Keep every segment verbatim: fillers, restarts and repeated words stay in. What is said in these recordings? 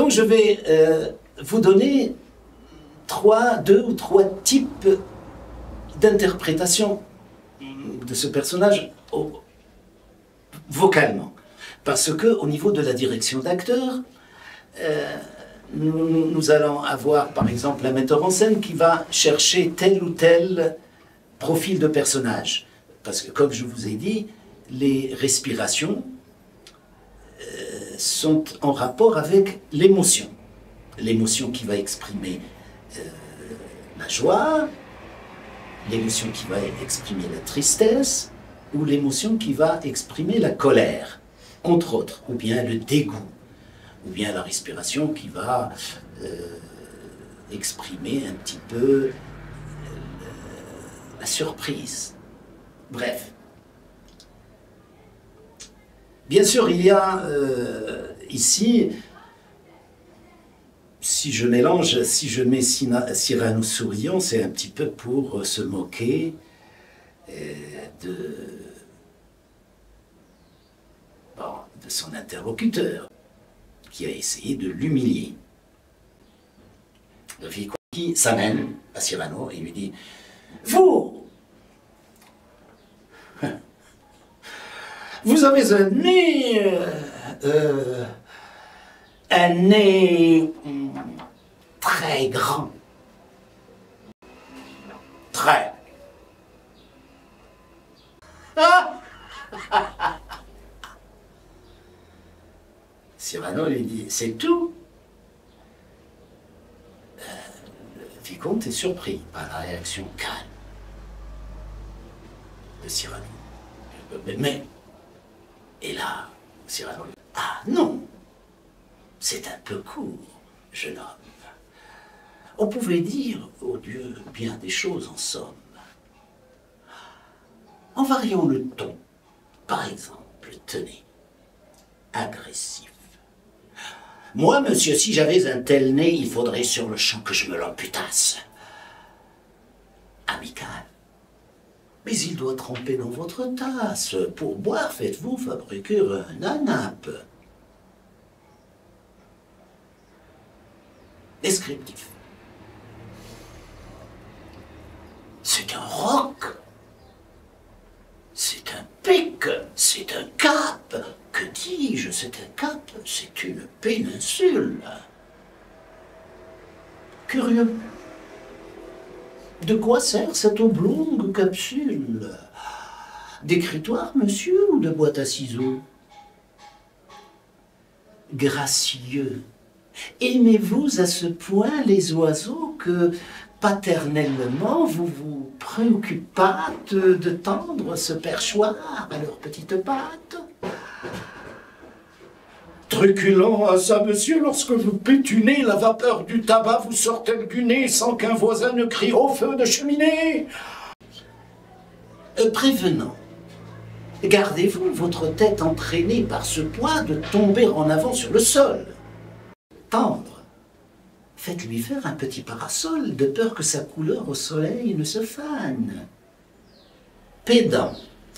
Donc je vais euh, vous donner trois, deux ou trois types d'interprétation de ce personnage au, vocalement. Parce que au niveau de la direction d'acteur, euh, nous, nous allons avoir par exemple un metteur en scène qui va chercher tel ou tel profil de personnage. Parce que comme je vous ai dit, les respirations euh, sont en rapport avec l'émotion. L'émotion qui va exprimer euh, la joie, l'émotion qui va exprimer la tristesse, ou l'émotion qui va exprimer la colère, entre autres, ou bien le dégoût, ou bien la respiration qui va euh, exprimer un petit peu euh, la surprise. Bref. Bien sûr, il y a euh, ici, si je mélange, si je mets Cyrano souriant, c'est un petit peu pour se moquer euh, de, bon, de son interlocuteur, qui a essayé de l'humilier. Le Vicomte s'amène à Cyrano et lui dit « Vous, vous avez un nez, euh, un nez très grand, très. Ah Cyrano lui dit, c'est tout. Euh, le Vicomte est surpris par la réaction calme de Cyrano. Mais, mais et là, Cyrano lui dit, ah non, c'est un peu court, jeune homme. On pouvait dire, oh Dieu, bien des choses en somme. En variant le ton, par exemple, tenez, agressif. Moi, monsieur, si j'avais un tel nez, il faudrait sur le champ que je me l'amputasse. Amical. Mais il doit tremper dans votre tasse. Pour boire, faites-vous fabriquer un anape. Descriptif. C'est un roc. C'est un pic. C'est un cap. Que dis-je? C'est un cap. C'est une péninsule. Curieux. De quoi sert cette oblongue capsule? D'écritoire, monsieur, ou de boîte à ciseaux? Gracieux. Aimez-vous à ce point les oiseaux que, paternellement, vous vous préoccupâtes de tendre ce perchoir à leurs petites pattes? Truculent à ça, monsieur, lorsque vous pétunez, la vapeur du tabac vous sort-elle du nez sans qu'un voisin ne crie au feu de cheminée? euh, Prévenant, gardez-vous votre tête entraînée par ce poids de tomber en avant sur le sol. Tendre, faites-lui faire un petit parasol de peur que sa couleur au soleil ne se fane. Pédant.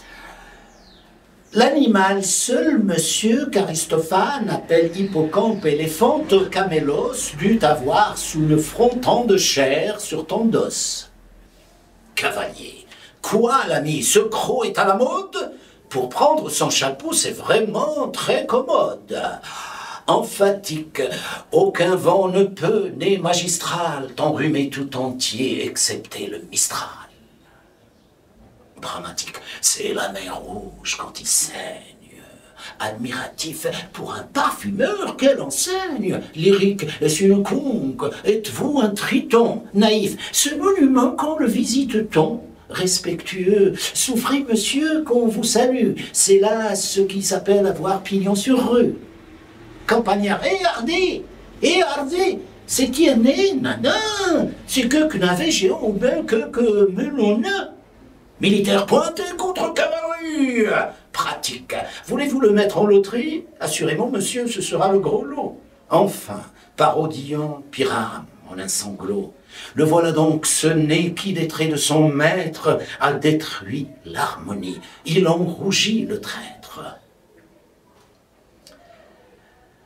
L'animal seul, monsieur, qu'Aristophane appelle hippocampe éléphante camélos, dut avoir sous le front tant de chair sur tant d'os. Cavalier, quoi, l'ami, ce croc est à la mode? Pour prendre son chapeau, c'est vraiment très commode. Emphatique, aucun vent ne peut, né magistral, t'enrhumer tout entier, excepté le mistral. Dramatique, c'est la mer rouge quand il saigne. Admiratif, pour un parfumeur, quelle enseigne. Lyrique, est-ce une conque? Êtes-vous un triton? Naïf, ce monument, quand le visite-t-on? Respectueux, souffrez, monsieur, qu'on vous salue. C'est là ce qui s'appelle avoir pignon sur rue. Campagnard, et hardi, et hardi, c'est qui est né, nanan, c'est que que n'avait géant ou bien que que melonna. Militaire pointé contre cavalerie. Pratique. Voulez-vous le mettre en loterie? Assurément, monsieur, ce sera le gros lot. Enfin, parodiant Pyrame en un sanglot. Le voilà donc ce nez qui, des traits de son maître, a détruit l'harmonie. Il en rougit le traître.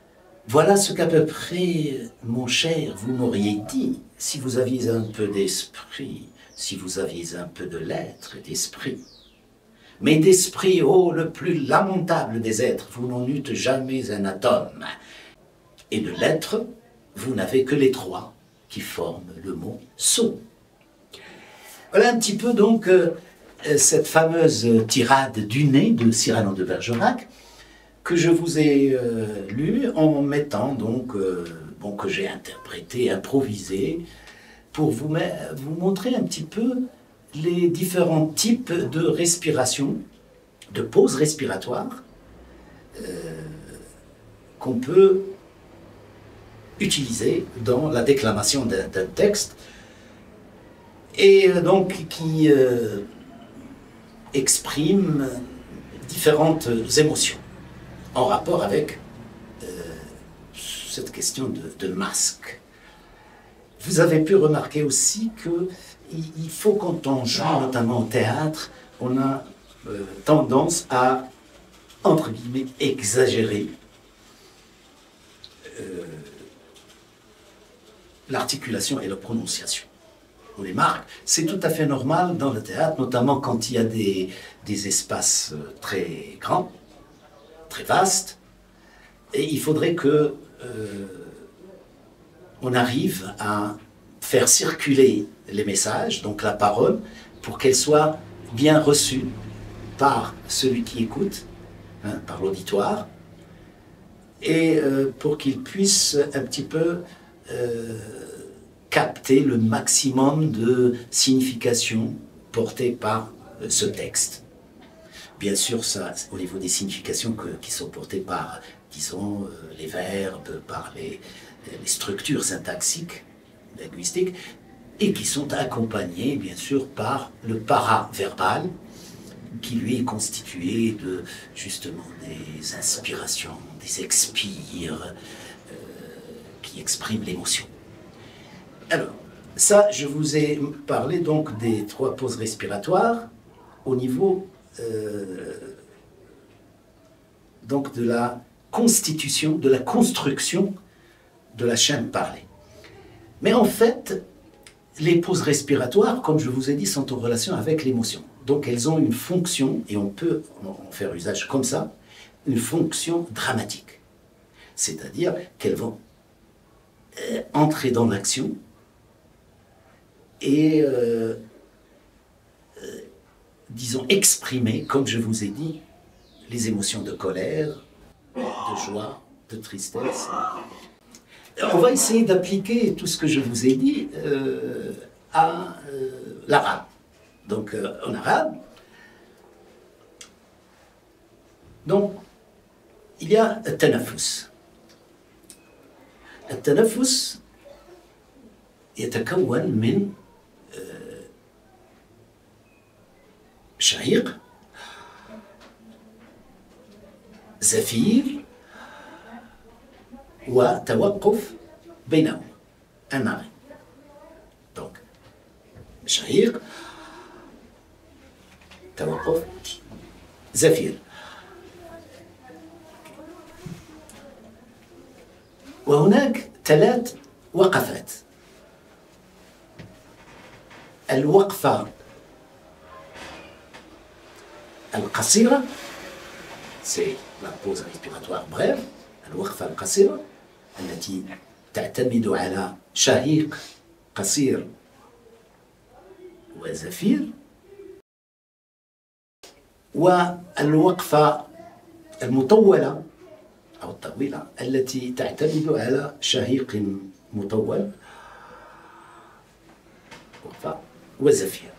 Voilà ce qu'à peu près, mon cher, vous m'auriez dit, si vous aviez un peu d'esprit, si vous aviez un peu de l'être et d'esprit. Mais d'esprit, oh, le plus lamentable des êtres, vous n'en eûtes jamais un atome. Et de l'être, vous n'avez que les trois qui forment le mot « sot ». Voilà un petit peu donc euh, cette fameuse tirade du nez de Cyrano de Bergerac que je vous ai euh, lue en mettant donc, euh, bon, que j'ai interprété, improvisé, pour vous, vous montrer un petit peu les différents types de respiration, de pauses respiratoires euh, qu'on peut utiliser dans la déclamation d'un texte et donc qui euh, exprime différentes émotions en rapport avec euh, cette question de, de masque. Vous avez pu remarquer aussi qu'il faut, quand on joue notamment au théâtre, on a euh, tendance à, entre guillemets, exagérer euh, l'articulation et la prononciation. On les marque. C'est tout à fait normal dans le théâtre, notamment quand il y a des, des espaces très grands, très vastes, et il faudrait que euh, on arrive à faire circuler les messages, donc la parole, pour qu'elle soit bien reçue par celui qui écoute, hein, par l'auditoire, et euh, pour qu'il puisse un petit peu euh, capter le maximum de signification portée par euh, ce texte. Bien sûr, ça, au niveau des significations que, qui sont portées par, disons, euh, les verbes, par les, les structures syntaxiques, linguistiques, et qui sont accompagnées, bien sûr, par le paraverbal, qui lui est constitué de, justement, des inspirations, des expires, euh, qui expriment l'émotion. Alors, ça, je vous ai parlé donc des trois pauses respiratoires au niveau euh, donc de la constitution, de la construction de la chaîne parlée. Mais en fait, les pauses respiratoires, comme je vous ai dit, sont en relation avec l'émotion. Donc elles ont une fonction, et on peut en faire usage comme ça, une fonction dramatique. C'est-à-dire qu'elles vont euh, entrer dans l'action et, euh, euh, disons, exprimer, comme je vous ai dit, les émotions de colère, de joie, de tristesse. On va essayer d'appliquer tout ce que je vous ai dit euh, à euh, l'arabe. Donc, euh, en arabe, donc, il y a le tanafus. Le tanafus يتكون من شهيق زفير وتوقف بينهم un arrêt. Donc, شهيق توقف زفير. وهناك ثلاث وقفات. الوقفة القصيرة c'est la pause respiratoire brève. الوقفة القصيرة التي تعتمد على شهيق قصير وزفير. والوقفة المطولة أو الطويلة التي تعتمد على شهيق مطول وقفة وزفير.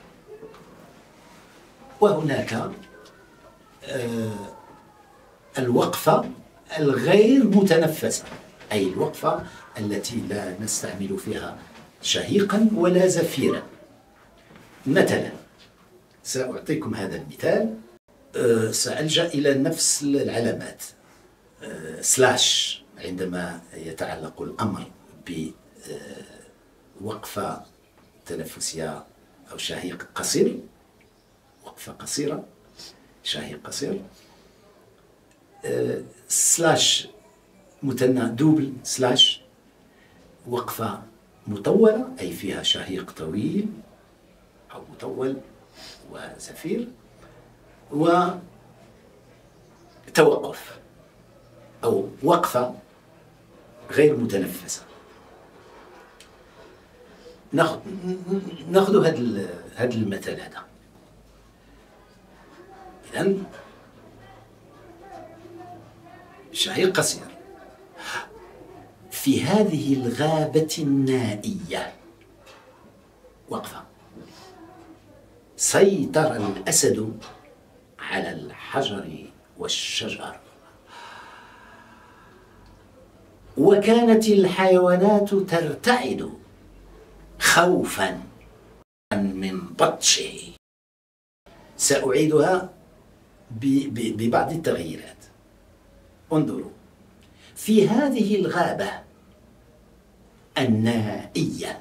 وهناك آه الوقفة الغير متنفسة، أي الوقفة التي لا نستعمل فيها شهيقا ولا زفيرا. مثلا سأعطيكم هذا المثال. أه سألجأ إلى نفس العلامات. أه سلاش عندما يتعلق الأمر بوقفة تنفسية أو شهيق قصير، وقفة قصيرة، شهيق قصير. أه سلاش مثنى دوبل سلاش، وقفة مطولة أي فيها شهيق طويل أو مطول وزفير، وتوقف أو وقفة غير متنفسة. ناخذ ناخذ هذا هذا المثل هذا. إذن شهيق قصير: في هذه الغابة النائية، وقفة، سيطر الأسد على الحجر والشجر، وكانت الحيوانات ترتعد خوفا من بطشه. سأعيدها ببعض التغييرات. انظروا: في هذه الغابة النائية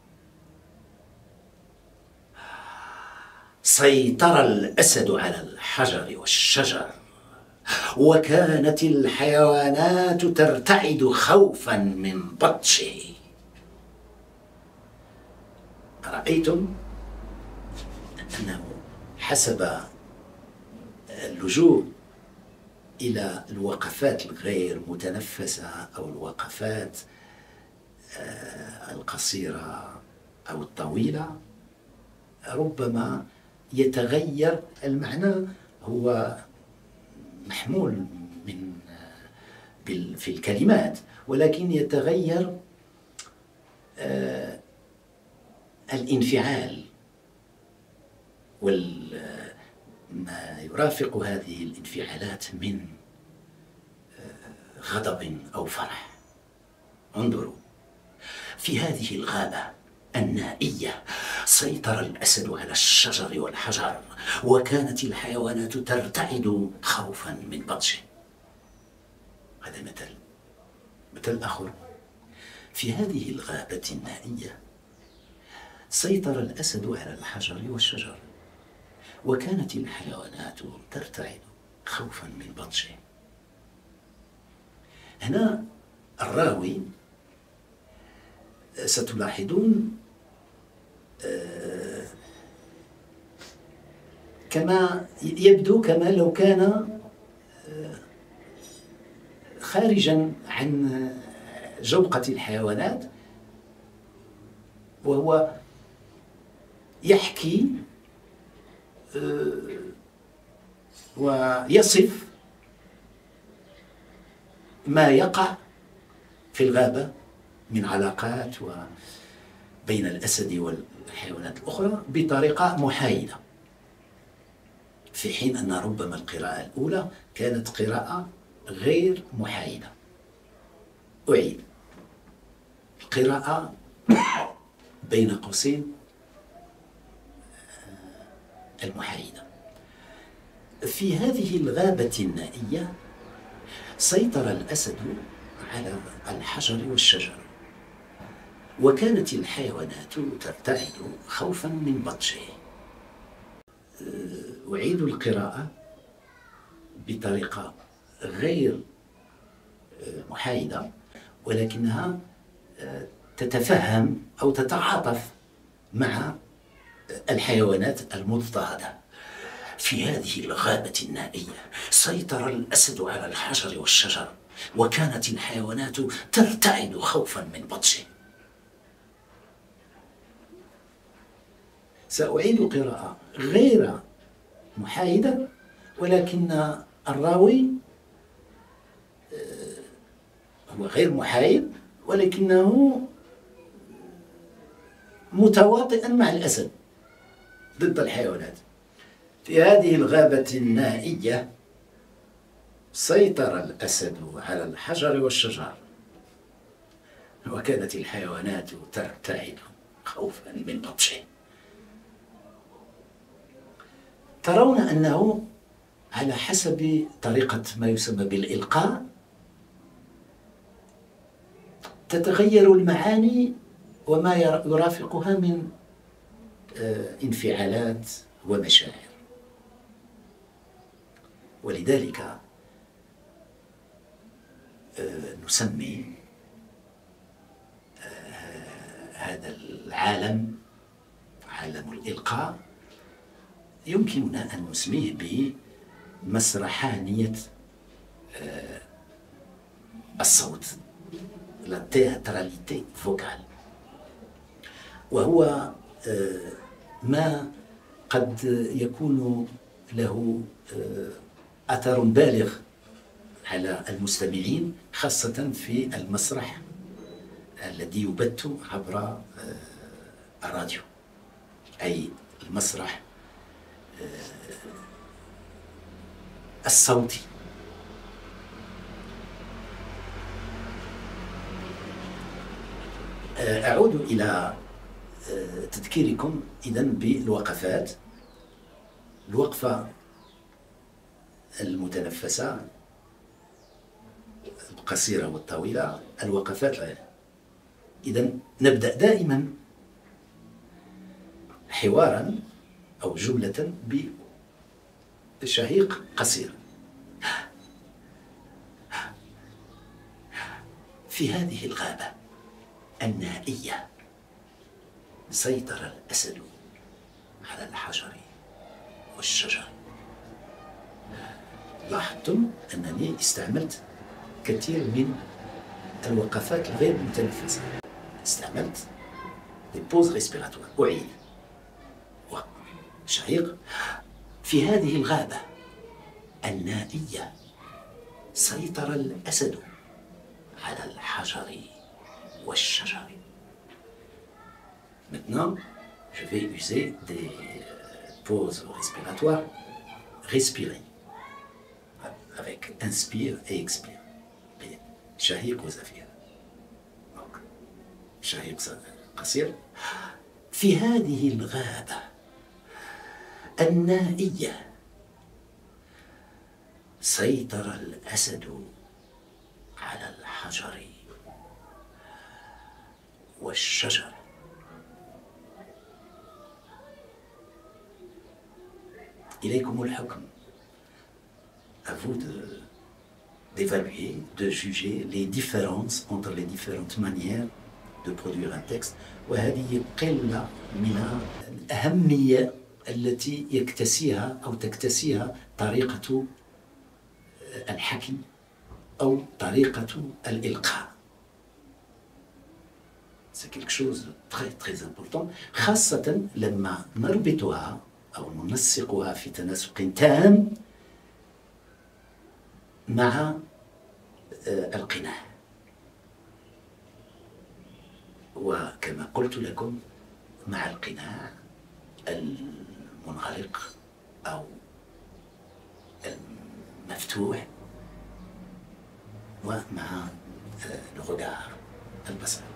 سيطر الأسد على الحجر والشجر، وكانت الحيوانات ترتعد خوفا من بطشه. رأيتم أنه حسب اللجوء إلى الوقفات الغير متنفسة أو الوقفات القصيرة أو الطويلة، ربما يتغير المعنى. هو محمول من في الكلمات، ولكن يتغير الانفعال وما يرافق هذه الانفعالات من غضب أو فرح. انظروا: في هذه الغابة النائية سيطر الأسد على الشجر والحجر، وكانت الحيوانات ترتعد خوفا من بطشه. هذا مثل. مثل آخر: في هذه الغابة النائية سيطر الأسد على الحجر والشجر، وكانت الحيوانات ترتعد خوفا من بطشه. هنا الراوي ستلاحظون كما يبدو كما لو كان خارجا عن جوقة الحيوانات، وهو يحكي ويصف ما يقع في الغابة من علاقات بين الأسد والحيوانات الأخرى بطريقة محايدة، في حين أن ربما القراءة الأولى كانت قراءة غير محايدة. أعيد: القراءة بين قوسين المحايدة. في هذه الغابة النائية سيطر الأسد على الحجر والشجر، وكانت الحيوانات ترتعد خوفا من بطشه. أعيد القراءة بطريقة غير محايدة، ولكنها تتفهم أو تتعاطف مع الحيوانات المضطهدة. في هذه الغابة النائية سيطر الأسد على الحجر والشجر، وكانت الحيوانات ترتعد خوفا من بطشه. سأعيد قراءة غير محايدة، ولكن الراوي هو غير محايد، ولكنه متواطئا مع الأسد ضد الحيوانات. في هذه الغابة النائية سيطر الأسد على الحجر والشجر، وكانت الحيوانات ترتعد خوفا من بطشه. ترون أنه على حسب طريقة ما يسمى بالإلقاء تتغير المعاني وما يرافقها من انفعالات ومشاعر. ولذلك نسمي هذا العالم عالم الإلقاء يمكننا أن نسميه بمسرحانية الصوت، لا تياتراليتي فوكال، وهو ما قد يكون له أثر بالغ على المستمعين، خاصة في المسرح الذي يبث عبر الراديو، أي المسرح الصوتي. أعود إلى تذكيركم إذن بالوقفات. الوقفة المتنفسة القصيرة والطويلة، الوقفات. إذن نبدأ دائما حوارا أو جملة بشهيق قصير. في هذه الغابة النائية سيطر الأسد على الحجر والشجر. لاحظتم أنني استعملت كثير من الوقفات الغير متنفسة، استعملت des pauses respiratoires. أعيد شهيق. في هذه الغابة النائية سيطر الأسد على الحجر والشجر. Maintenant, je vais user des pauses respiratoires. Respirer avec inspire et expire. شهيق وزفير. شهيق قصير. في هذه الغابة النائية سيطر الأسد على الحجر والشجر. إليكم الحكم. À vous de d'évaluer, de juger les différences entre les différentes manières de produire un texte. وهذه قلة من الأهمية التي يكتسيها أو تكتسيها طريقة الحكي أو طريقة الإلقاء. C'est quelque chose de très très important، خاصة لما نربطها أو ننسقها في تناسق تام مع القناع. وكما قلت لكم، مع القناع المنغلق أو المفتوح، ومع الغدار البصري.